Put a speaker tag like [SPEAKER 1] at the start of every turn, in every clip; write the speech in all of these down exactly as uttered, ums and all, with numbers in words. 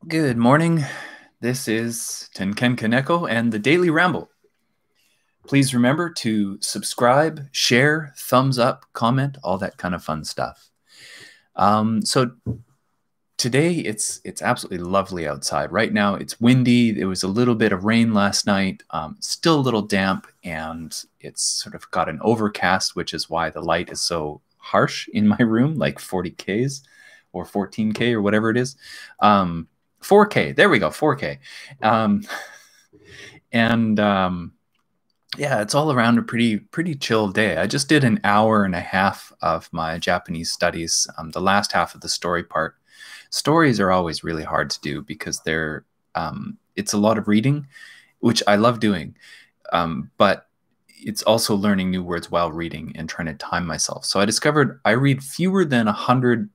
[SPEAKER 1] Good morning. This is TankenkaNeko and the Daily Ramble. Please remember to subscribe, share, thumbs up, comment, all that kind of fun stuff. Um, so today it's it's absolutely lovely outside. Right now it's windy. There was a little bit of rain last night. Um, still a little damp, and it's sort of got an overcast, which is why the light is so harsh in my room, like forty Ks or fourteen K or whatever it is. Um, four K, there we go, four K. Um, and um, yeah, it's all around a pretty pretty chill day. I just did an hour and a half of my Japanese studies, um, the last half of the story part. Stories are always really hard to do because they're um, it's a lot of reading, which I love doing, um, but it's also learning new words while reading and trying to time myself. So I discovered I read fewer than one hundred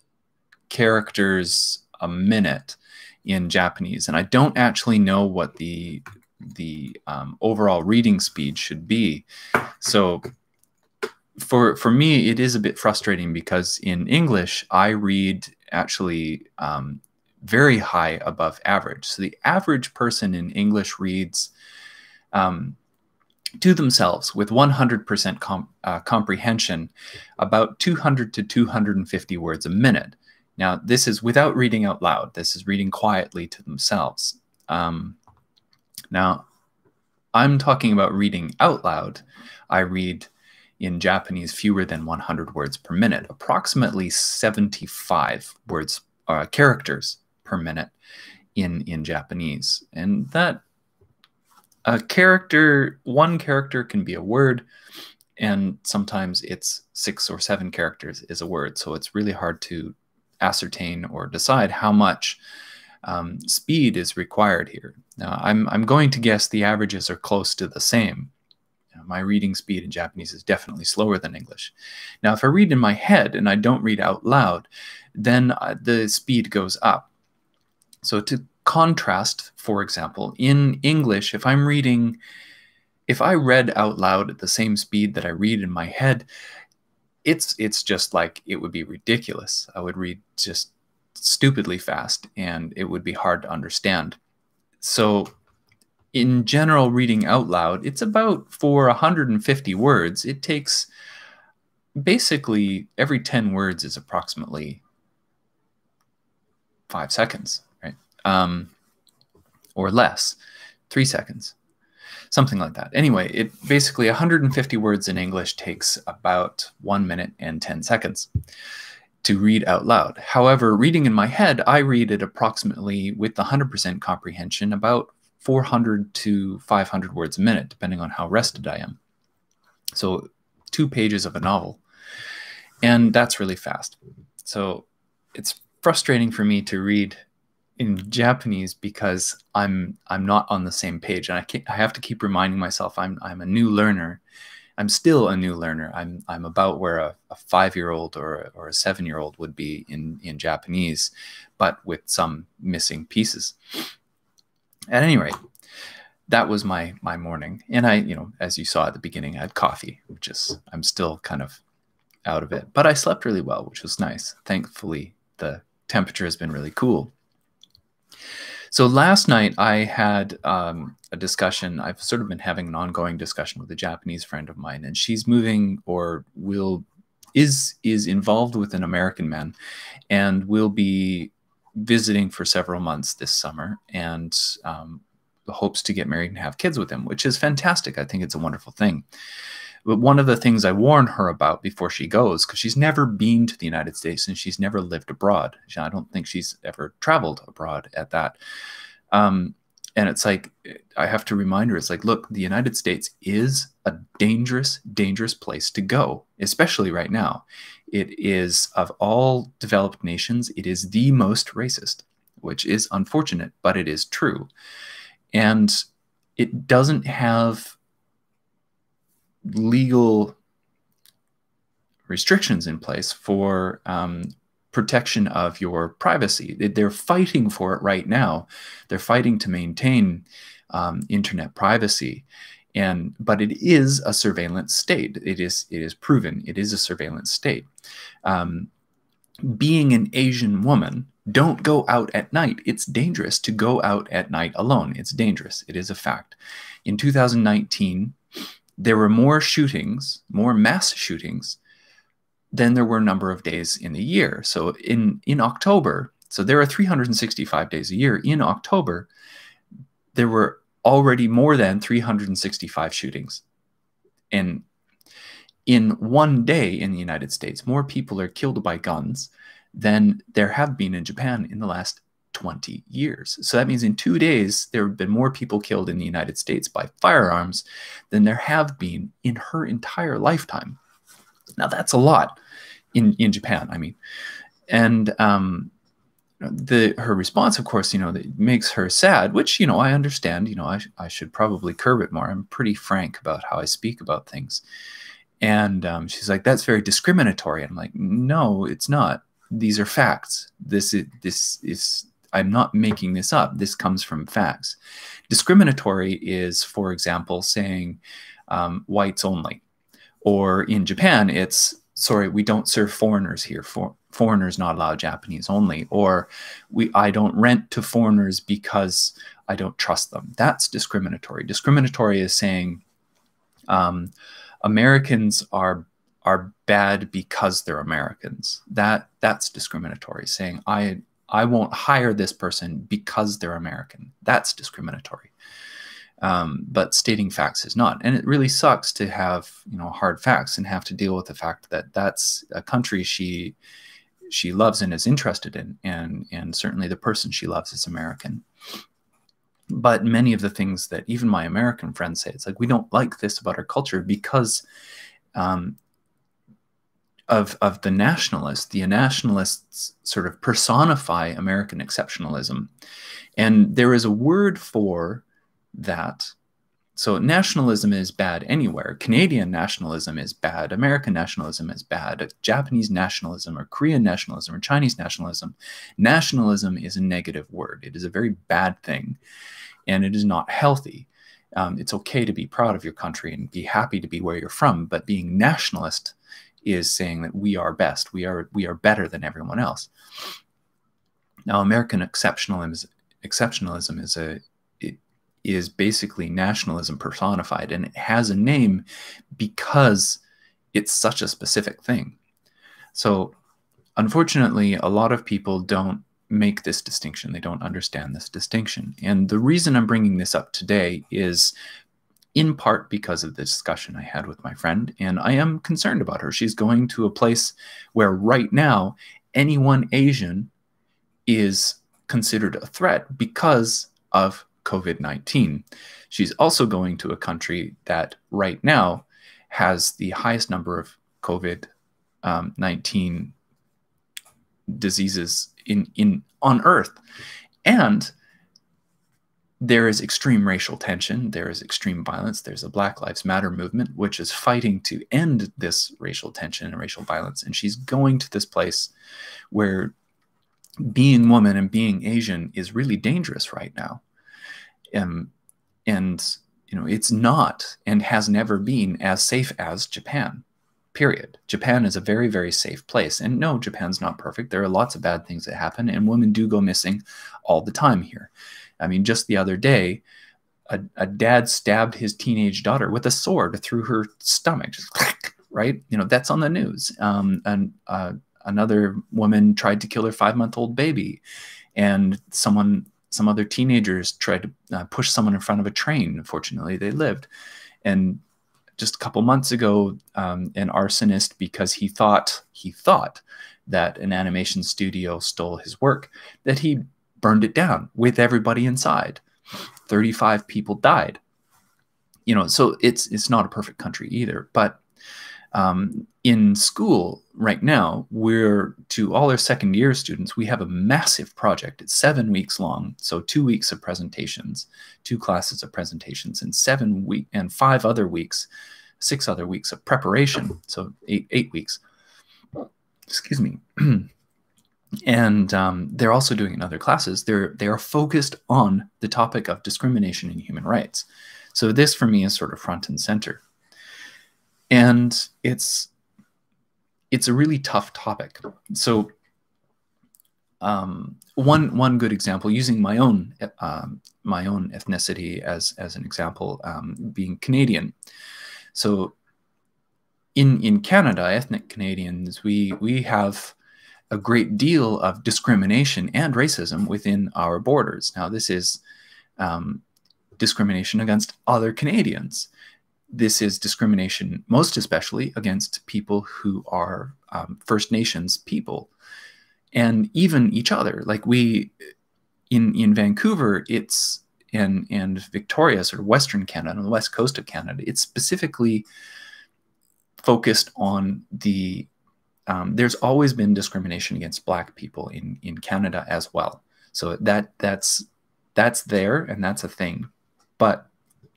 [SPEAKER 1] characters a minute in Japanese, and I don't actually know what the the um, overall reading speed should be. So for for me, it is a bit frustrating because in English, I read actually um, very high above average. So the average person in English reads um, to themselves with one hundred percent com uh, comprehension about two hundred to two hundred fifty words a minute. Now, this is without reading out loud. This is reading quietly to themselves. Um, now, I'm talking about reading out loud. I read in Japanese fewer than one hundred words per minute, approximately seventy-five words, uh, characters per minute in, in Japanese. And that a character, one character can be a word, and sometimes it's six or seven characters is a word. So it's really hard to ascertain or decide how much um, speed is required here. Now, I'm, I'm going to guess the averages are close to the same. You know, my reading speed in Japanese is definitely slower than English. Now, if I read in my head and I don't read out loud, then uh, the speed goes up. So to contrast, for example, in English, if I'm reading, if I read out loud at the same speed that I read in my head, It's it's just like it would be ridiculous. I would read just stupidly fast, and it would be hard to understand. So in general, reading out loud, it's about for one hundred fifty words, it takes basically every ten words is approximately five seconds, right? Um, or less, three seconds. Something like that. Anyway, it basically one hundred fifty words in English takes about one minute and ten seconds to read out loud. However, reading in my head, I read it approximately with one hundred percent comprehension about four hundred to five hundred words a minute, depending on how rested I am. So two pages of a novel. And that's really fast. So it's frustrating for me to read in Japanese because I'm I'm not on the same page, and I can't, I have to keep reminding myself I'm I'm a new learner. I'm still a new learner. I'm I'm about where a, a five-year-old or a, or a seven-year-old would be in in Japanese, but with some missing pieces. At any rate, that was my my morning, and I you know as you saw at the beginning, I had coffee, which is I'm still kind of out of it, but I slept really well, which was nice. Thankfully, the temperature has been really cool. So last night I had um, a discussion. I've sort of been having an ongoing discussion with a Japanese friend of mine, and she's moving or will is is involved with an American man, and will be visiting for several months this summer, and um, hopes to get married and have kids with him, which is fantastic. I think it's a wonderful thing. But one of the things I warn her about before she goes, because she's never been to the United States and she's never lived abroad. I don't think she's ever traveled abroad at that. Um, and it's like, I have to remind her, it's like, look, the United States is a dangerous, dangerous place to go, especially right now. It is, of all developed nations, it is the most racist, which is unfortunate, but it is true. And it doesn't have legal restrictions in place for um, protection of your privacy. They're fighting for it right now. They're fighting to maintain um, internet privacy. And but it is a surveillance state. It is it is proven. It is a surveillance state. Um, being an Asian woman, Don't go out at night. It's dangerous to go out at night alone. It's dangerous. It is a fact. In two thousand nineteen, there were more shootings, more mass shootings, than there were number of days in the year. So in, in October, so there are three hundred sixty-five days a year. In October, there were already more than three hundred sixty-five shootings. And in one day in the United States, more people are killed by guns than there have been in Japan in the last twenty years. So that means in two days, there have been more people killed in the United States by firearms than there have been in her entire lifetime. Now, that's a lot in, in Japan, I mean. And um, the her response, of course, you know, that makes her sad, which, you know, I understand. You know, I, I should probably curb it more. I'm pretty frank about how I speak about things. And um, she's like, that's very discriminatory. I'm like, no, it's not. These are facts. This is, this is, I'm not making this up. This comes from facts. Discriminatory is, for example, saying um, whites only. Or in Japan, it's, sorry, we don't serve foreigners here. For, foreigners not allowed, Japanese only. Or we, I don't rent to foreigners because I don't trust them. That's discriminatory. Discriminatory is saying um, Americans are are bad because they're Americans. That that's discriminatory. Saying I I won't hire this person because they're American. That's discriminatory. Um, but stating facts is not. And it really sucks to have, you know, hard facts and have to deal with the fact that that's a country she she loves and is interested in, and and certainly the person she loves is American. But many of the things that even my American friends say, it's like, we don't like this about our culture because um, of, of the nationalists. The nationalists sort of personify American exceptionalism. And there is a word for that. So nationalism is bad anywhere. Canadian nationalism is bad. American nationalism is bad. Japanese nationalism or Korean nationalism or Chinese nationalism. Nationalism is a negative word. It is a very bad thing, and it is not healthy. Um, it's okay to be proud of your country and be happy to be where you're from, but being nationalist is saying that we are best. We are, we are better than everyone else. Now, American exceptionalism, exceptionalism is a is basically nationalism personified, and it has a name because it's such a specific thing. So unfortunately, a lot of people don't make this distinction. They don't understand this distinction. And the reason I'm bringing this up today is in part because of the discussion I had with my friend, and I am concerned about her. She's going to a place where right now anyone Asian is considered a threat because of COVID nineteen. She's also going to a country that right now has the highest number of COVID nineteen diseases in, in on Earth. And there is extreme racial tension. There is extreme violence. There's a Black Lives Matter movement, which is fighting to end this racial tension and racial violence. And she's going to this place where being woman and being Asian is really dangerous right now. Um, and, you know, it's not and has never been as safe as Japan, period. Japan is a very, very safe place. And no, Japan's not perfect. There are lots of bad things that happen, and women do go missing all the time here. I mean, just the other day, a, a dad stabbed his teenage daughter with a sword through her stomach, just right? You know, that's on the news. Um, and uh, another woman tried to kill her five-month-old baby, and someone... Some other teenagers tried to uh, push someone in front of a train. Unfortunately, they lived. And just a couple months ago, um, an arsonist, because he thought he thought that an animation studio stole his work, that he burned it down with everybody inside. thirty-five people died. You know, so it's it's not a perfect country either. But um, in school right now, we're, to all our second year students, we have a massive project. It's seven weeks long. So two weeks of presentations, two classes of presentations, and seven week and five other weeks, six other weeks of preparation. So eight, eight weeks, excuse me. And um, they're also doing in other classes. They're, they are focused on the topic of discrimination in human rights. So this for me is sort of front and center. And it's, it's a really tough topic. So um, one one good example, using my own um, my own ethnicity as as an example, um, being Canadian. So in in Canada, ethnic Canadians, we we have a great deal of discrimination and racism within our borders. Now, this is um, discrimination against other Canadians. This is discrimination most especially against people who are um, First Nations people, and even each other. Like we, in, in Vancouver, it's, and, and Victoria, sort of Western Canada, on the west coast of Canada, it's specifically focused on the, um, there's always been discrimination against Black people in, in Canada as well. So that that's, that's there, and that's a thing. But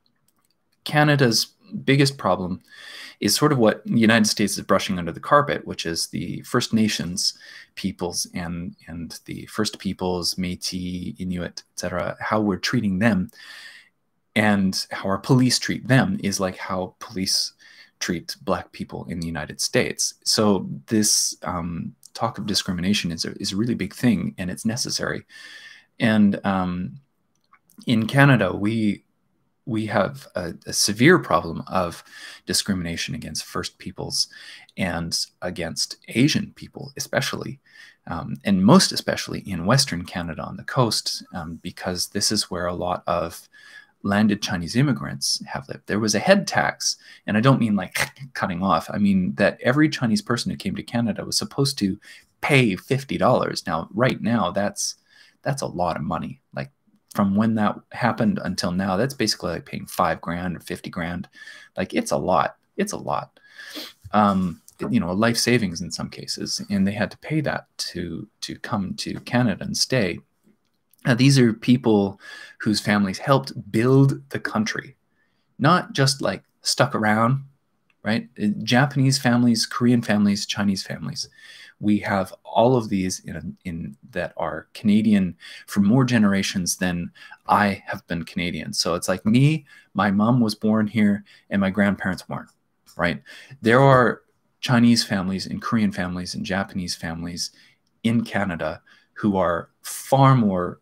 [SPEAKER 1] Canada's biggest problem is sort of what the United States is brushing under the carpet, which is the First Nations peoples and, and the First Peoples, Métis, Inuit, et cetera, how we're treating them and how our police treat them is like how police treat Black people in the United States. So this um, talk of discrimination is a, is a really big thing, and it's necessary. And um, in Canada, we we have a, a severe problem of discrimination against First Peoples and against Asian people, especially, um, and most especially in Western Canada on the coast, um, because this is where a lot of landed Chinese immigrants have lived. There was a head tax, and I don't mean like cutting off. I mean that every Chinese person who came to Canada was supposed to pay fifty dollars. Now, right now, that's that's a lot of money. Like, from when that happened until now, that's basically like paying five grand or fifty grand. Like, it's a lot. It's a lot. Um, you know, life savings in some cases, and they had to pay that to to come to Canada and stay. Now, these are people whose families helped build the country, not just like stuck around, right? Japanese families, Korean families, Chinese families. We have all of these in, in that are Canadian for more generations than I have been Canadian. So it's like me, my mom was born here, and my grandparents weren't, right? There are Chinese families and Korean families and Japanese families in Canada who are far more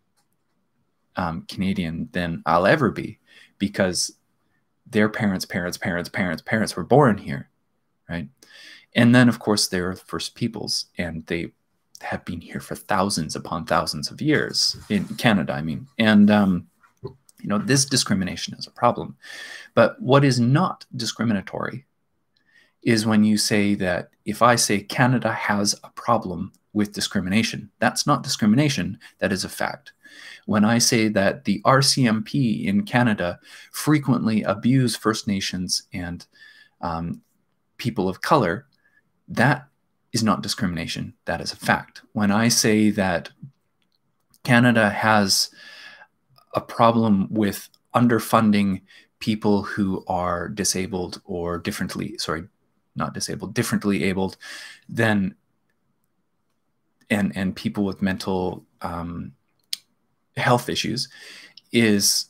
[SPEAKER 1] um, Canadian than I'll ever be, because their parents, parents, parents, parents, parents were born here, right? And then, of course, they are First Peoples, and they have been here for thousands upon thousands of years in Canada, I mean. And, um, you know, this discrimination is a problem. But what is not discriminatory is when you say that if I say Canada has a problem with discrimination, that's not discrimination, that is a fact. When I say that the R C M P in Canada frequently abuse First Nations and um, people of color, that is not discrimination, that is a fact. When I say that Canada has a problem with underfunding people who are disabled or differently, sorry, not disabled, differently abled, then, and, and people with mental um, health issues, is,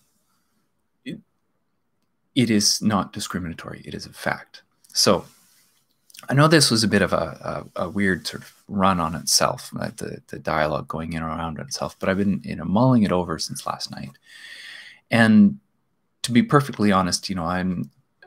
[SPEAKER 1] it, it is not discriminatory, it is a fact. So, I know this was a bit of a, a, a weird sort of run on itself, like the, the dialogue going in and around itself, but I've been, you know, mulling it over since last night. And to be perfectly honest, you know, I'm,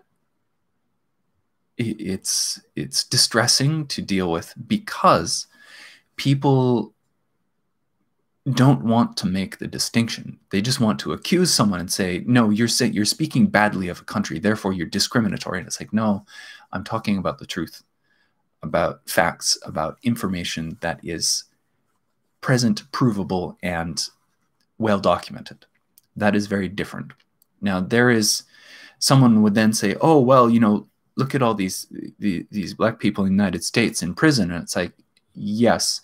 [SPEAKER 1] it, it's, it's distressing to deal with, because people don't want to make the distinction. They just want to accuse someone and say, no, you're saying, you're speaking badly of a country, therefore you're discriminatory. And it's like, no, I'm talking about the truth, about facts, about information that is present, provable, and well documented. That is very different. Now, there is, someone would then say, oh, well, you know, look at all these, the, these Black people in the United States in prison. And it's like, yes,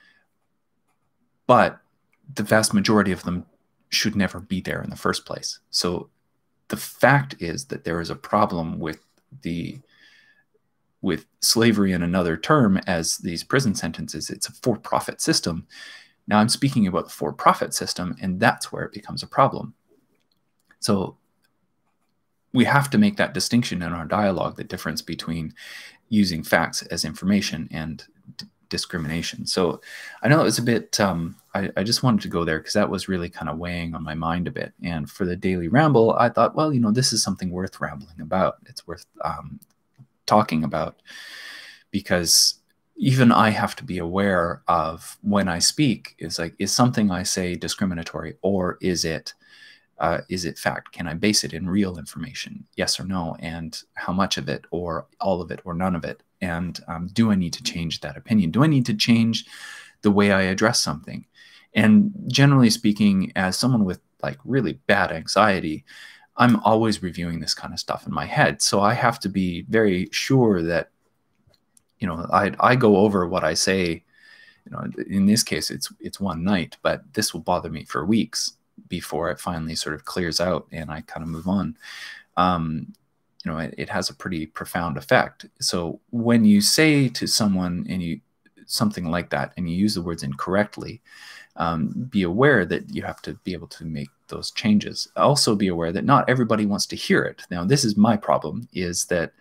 [SPEAKER 1] but the vast majority of them should never be there in the first place. So the fact is that there is a problem with the with slavery in another term as these prison sentences. It's a for-profit system. Now I'm speaking about the for-profit system, and that's where it becomes a problem. So we have to make that distinction in our dialogue, the difference between using facts as information and discrimination. So I know it was a bit, um, I, I just wanted to go there because that was really kind of weighing on my mind a bit. And for the Daily Ramble, I thought, well, you know, this is something worth rambling about. It's worth um, talking about, because even I have to be aware of when I speak, is like, is something I say discriminatory, or is it Uh, is it fact? Can I base it in real information? Yes or no? And how much of it, or all of it, or none of it? And um, do I need to change that opinion? Do I need to change the way I address something? And generally speaking, as someone with like really bad anxiety, I'm always reviewing this kind of stuff in my head. So I have to be very sure that, you know, I, I go over what I say. You know, in this case, it's it's one night, but this will bother me for weeks before it finally sort of clears out and I kind of move on. Um, you know, it, it has a pretty profound effect. So when you say to someone and you something like that, and you use the words incorrectly, um, be aware that you have to be able to make those changes. Also be aware that not everybody wants to hear it. Now, this is my problem, is that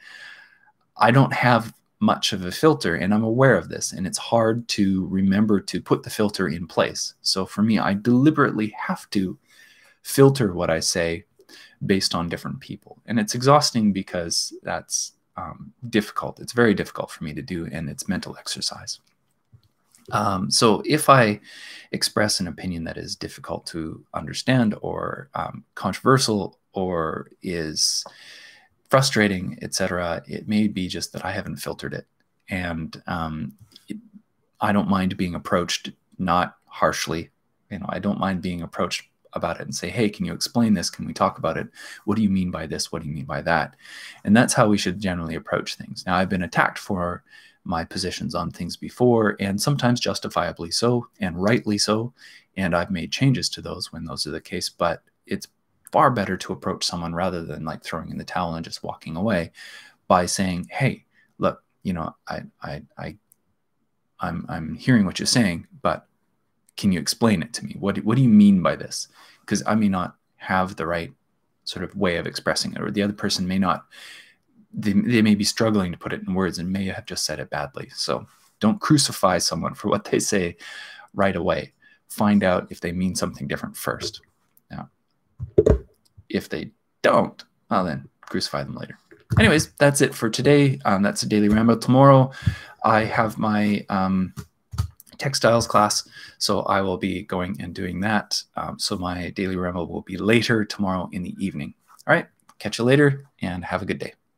[SPEAKER 1] I don't have much of a filter, and I'm aware of this, and it's hard to remember to put the filter in place. So for me, I deliberately have to filter what I say based on different people, and it's exhausting because that's um, difficult. It's very difficult for me to do, and it's mental exercise. Um, so if I express an opinion that is difficult to understand, or um, controversial, or is frustrating, et cetera, it may be just that I haven't filtered it. And um, it, I don't mind being approached, not harshly. You know, I don't mind being approached about it and say, hey, can you explain this? Can we talk about it? What do you mean by this? What do you mean by that? And that's how we should generally approach things. Now, I've been attacked for my positions on things before, and sometimes justifiably so, and rightly so. And I've made changes to those when those are the case, but it's far better to approach someone rather than like throwing in the towel and just walking away, by saying, hey, look, you know, I, I, I, I'm, I'm hearing what you're saying, but can you explain it to me? What, what do you mean by this? Because I may not have the right sort of way of expressing it, or the other person may not, they, they may be struggling to put it in words and may have just said it badly. So don't crucify someone for what they say right away. Find out if they mean something different first. Now, if they don't, well, then crucify them later. Anyways, that's it for today. Um, that's a Daily Ramble. Tomorrow, I have my um, textiles class, so I will be going and doing that. Um, so my Daily Ramble will be later tomorrow in the evening. All right, catch you later, and have a good day.